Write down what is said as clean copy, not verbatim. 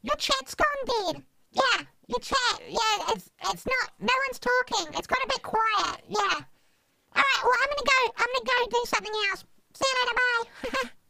Your chat's gone dead. Yeah, your chat. Yeah, it's not. No one's talking. It's got a bit quiet. Yeah. All right. Well, I'm gonna go do something else. See you later. Bye.